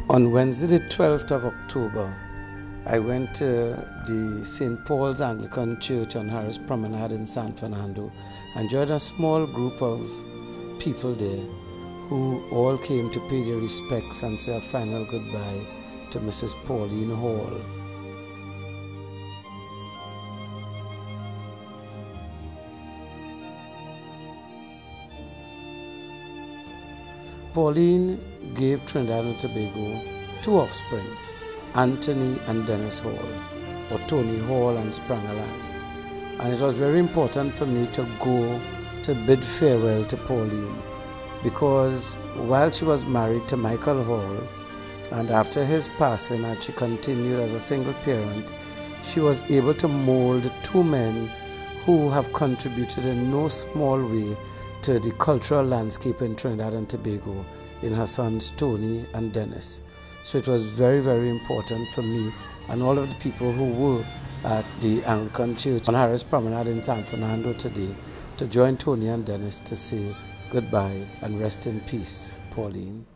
On Wednesday, the 12th of October, I went to the St. Paul's Anglican Church on Harris Promenade in San Fernando and joined a small group of people there who all came to pay their respects and say a final goodbye to Mrs. Pauline Hall. Pauline gave Trinidad and Tobago two offspring, Anthony and Dennis Hall, or Tony Hall and Sprangaland. And it was very important for me to go to bid farewell to Pauline, because while she was married to Michael Hall, and after his passing and she continued as a single parent, she was able to mold two men who have contributed in no small way to the cultural landscape in Trinidad and Tobago in her sons Tony and Dennis. So it was very, very important for me and all of the people who were at the Anglican Church on Harris Promenade in San Fernando today to join Tony and Dennis to say goodbye and rest in peace, Pauline.